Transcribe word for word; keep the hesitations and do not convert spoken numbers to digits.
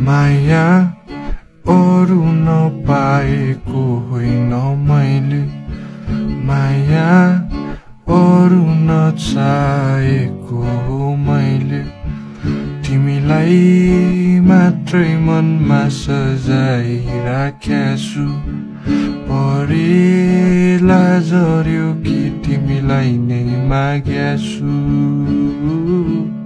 माया अरू नपाएको होइन मैले माया अरू नचाहेको हो मैले तिमीलाई मात्रै मनमा सजाइराख्याछु परेला जर्यो कि तिमीलाई नै माग्याछु